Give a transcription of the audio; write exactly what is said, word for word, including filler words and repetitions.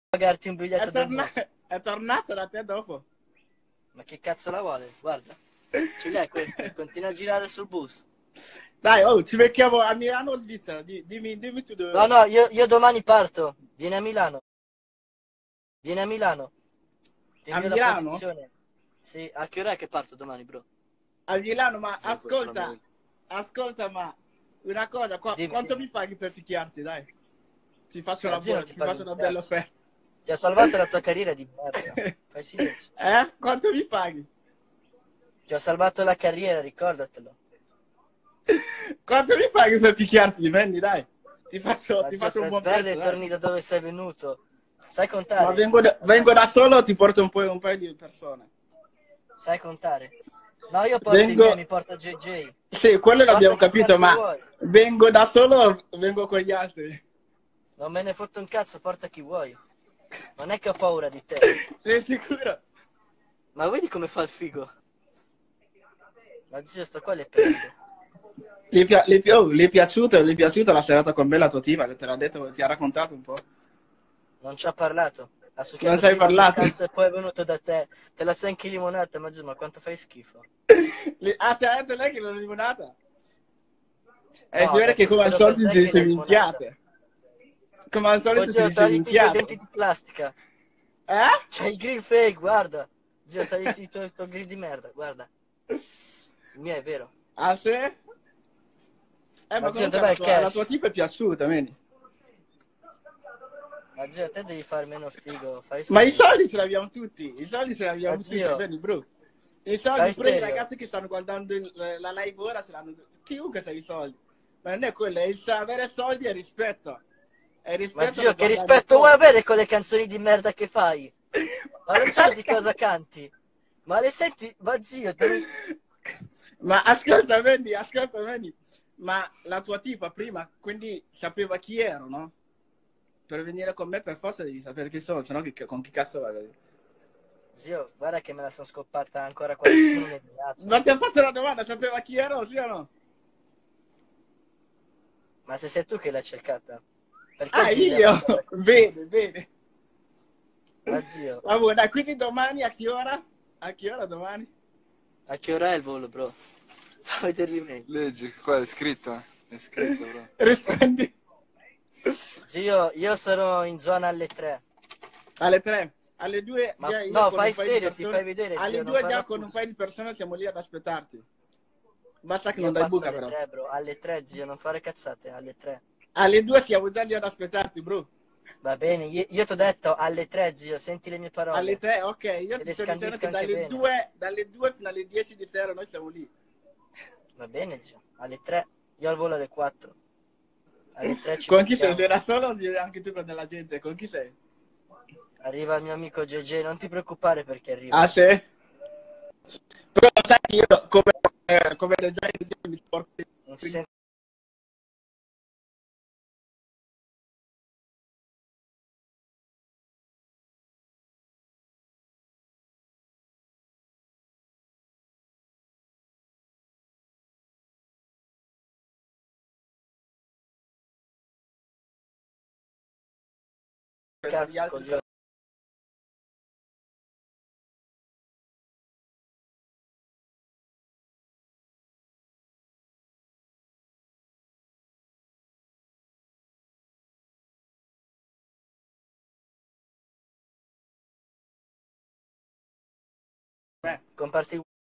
pagarti un È, biglietto del torna- bus. è tornato da te dopo. Ma che cazzo la vuole? Guarda, ce l'hai questa, continua a girare sul bus. Dai, oh, ci becchiamo a Milano o Svizzera? Di- dimmi, dimmi tu dove No, vai. no, io, io domani parto. Vieni a Milano. Vieni a Milano. Ti A invio la Milano? posizione. Sì, a che ora è che parto domani, bro? A Milano, ma Io questo la ascolta, mail. ascolta, ma una cosa, qua- Dimmi, quanto dimmi. mi paghi per picchiarti, dai? Ti faccio, Ma una, zio, non buona, ti ti paghi faccio un una bella cazzo. offerta. Ti ha salvato la tua carriera di merda. Fai silenzio. Eh? Quanto mi paghi? Ti ho salvato la carriera, ricordatelo. Quanto mi paghi per picchiarti, Mandy, dai? Ti faccio, Ma ti zio, faccio un per buon sberle prezzo, e dai. torni da dove sei venuto. Sai Ma contare? vengo da, vengo da solo o ti porto un, po', un paio di persone? Sai contare? No, io porto i miei, Vengo... mi porto J J. Sì, quello Porta l'abbiamo chi capito, cazzo ma vuoi. vengo da solo o vengo con gli altri? Non me ne fotto un cazzo, porta chi vuoi. Non è che ho paura di te. Sei sicuro? Ma vedi come fa il figo? Ma zio, sto qua le prende. Le, pia- le, pi- oh, le è piaciuta, le è piaciuta la serata con me, la tua tipa? Te l'ha detto, ti ha raccontato un po'? Non ci ha parlato. Ha Non succhiato ci hai prima il mio parlato? cazzo e poi è venuto da te. Te la sei anche limonata, ma giù, ma quanto fai schifo. Le- ah, ti ha detto lei che non è limonata? E No, si ho vede che detto, come al spero per solito te si che dice la limonata. minchiate. Come al Oh solito si zio, dice togliti i tuoi minchiate. denti di plastica. Eh? C'hai il grill fake, guarda. Zio, togliti il tuo, il tuo grill di merda, guarda. Il mio è vero. Ah, sì? Eh, ma Ma zio, comunque dov'è la il tua, la tua cash? tipa è piaciuta, vedi? Ma zio, te devi fare meno figo, fai Ma i serio. soldi ce l'abbiamo tutti, i soldi ce Ma l'abbiamo tutti, zio, vedi, bro? I soldi, fai pure i serio. ragazzi che stanno guardando il- la live ora ce l'hanno tutti. Chiunque sa i soldi. Ma non è quello, è il avere soldi e rispetto. E Ma rispetto zio, lo che guadagni rispetto vuoi solo. avere con le canzoni di merda che fai? Ma lo sai di cosa canti? Ma le senti? Ma zio, devi... Ma ascolta, vedi, ascolta, vedi. Ma la tua tipa prima, quindi sapeva chi ero, no? Per venire con me per forza devi sapere chi sono, sennò che- con chi cazzo vai? Zio, guarda che me la sono scoppata ancora quando tu non eri nato. Ma ti ho fatto una domanda, sapeva chi ero, sì o no? Ma se sei tu che l'hai cercata, perché Ah, giri la io? puntata così? Bene, bene. Ma zio, Vabbè, dai, quindi domani a che ora? A che ora domani? a che ora è il volo, bro? Fammi vedere l'email. Leggi, qua è scritto. È scritto, bro. Rispondi Zio, io sarò in zona alle tre. alle tre. Alle due Ma già io no, con un fai paio di serio, ti fai persone. vedere, zio, Alle non due fare già la con un puzza. paio di persone siamo lì ad aspettarti. Basta che non Io dai passo buca alle però. tre, bro, alle tre, zio, non fare cazzate, alle tre. Alle due siamo già lì ad aspettarti, bro. Va bene, io, io ti ho detto alle tre, zio, senti le mie Alle parole. tre, ok. Io Te ti le sto dicendo scandisco che anche dalle bene. due, dalle due fino alle dieci di sera noi siamo lì. Va bene, zio, alle tre. Io al volo alle quattro. Alle tre ci Con chi sei? Sei becchiamo. da solo o sei anche tu con della gente? Con chi sei? Arriva il mio amico J J, non ti preoccupare perché arriva. Ah, sì? Però sai che io, come, eh, come le già insieme, mi sporco. Non si sente. Per gli Cazzo, altri. coglione. Eh. Comparti